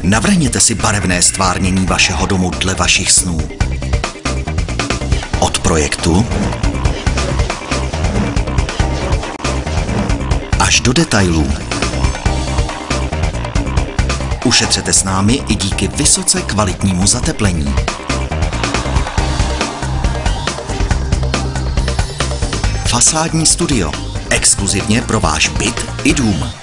Navrhněte si barevné stvárnění vašeho domu dle vašich snů. Od projektu až do detailů. Ušetřete s námi i díky vysoce kvalitnímu zateplení. Fasádní studio. Exkluzivně pro váš byt i dům.